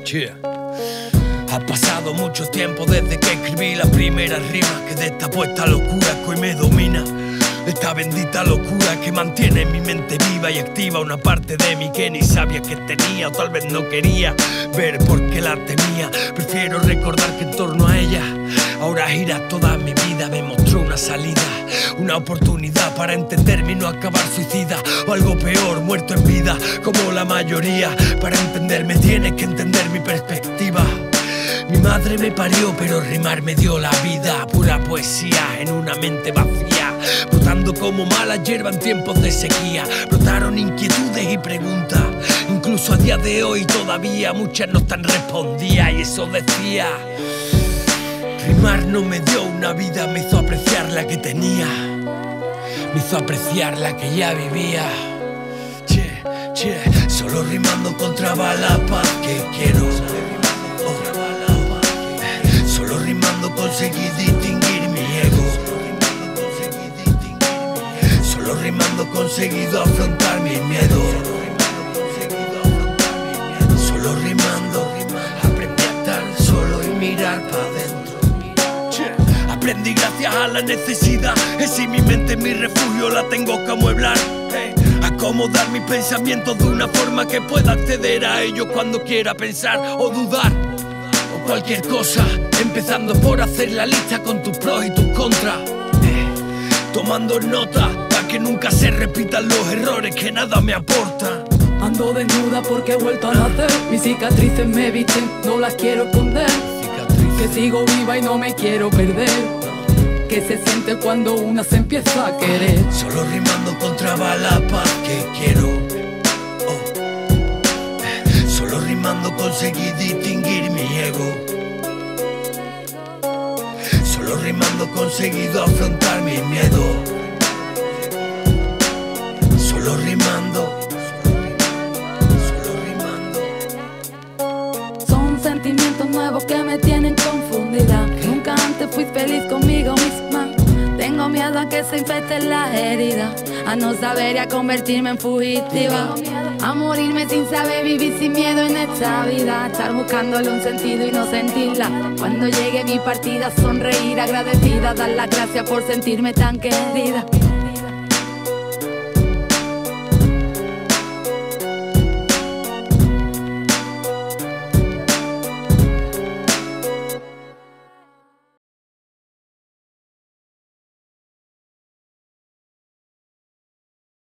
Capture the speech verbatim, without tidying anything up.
Yeah. Ha pasado mucho tiempo desde que escribí la primera rima que destapó esta locura que hoy me domina. Esta bendita locura que mantiene mi mente viva y activa una parte de mí que ni sabía que tenía o tal vez no quería ver porque la temía. Prefiero recordar que en torno a ella ahora gira toda mi vida. Me mostró una salida, una oportunidad para entenderme y no acabar suicida o algo peor, muerto en vida como la mayoría. Para entenderme tienes que entender mi perspectiva. Mi madre me parió, pero rimar me dio la vida. Pura poesía en una mente vacía, brotando como mala hierba en tiempos de sequía. Brotaron inquietudes y preguntas, incluso a día de hoy todavía muchas no están respondidas. Y eso decía, rimar no me dio una vida, me hizo apreciar la que tenía, me hizo apreciar la que ya vivía. Che, che, solo rimando encontraba la paz que quiero. Solo rimando conseguí distinguir mi ego. Solo rimando conseguido afrontar mi miedo. Solo rimando aprendí a estar solo y mirar para adentro. Aprendí gracias a la necesidad, es si mi mente es mi refugio, la tengo que amueblar. Acomodar mis pensamientos de una forma que pueda acceder a ellos cuando quiera pensar o dudar o cualquier cosa, empezando por hacer la lista con tus pros y tus contras, eh, tomando nota para que nunca se repitan los errores que nada me aportan. Ando desnuda porque he vuelto a nacer. Mis cicatrices me visten, no las quiero esconder. Que sigo viva y no me quiero perder. Que se siente cuando una se empieza a querer. Solo rimando encontraba la paz que quiero. Oh. Eh, solo rimando conseguí distinguir mi ego. Solo rimando conseguido afrontar mi miedo. Solo rimando. Solo rimando. Son sentimientos nuevos que me tienen confundida. Nunca antes fui feliz conmigo misma. Tengo miedo a que se infecten las heridas, a no saber y a convertirme en fugitiva, a morirme sin saber vivir sin miedo en esta vida, estar buscándole un sentido y no sentirla. Cuando llegue mi partida sonreír agradecida, dar las gracias por sentirme tan querida.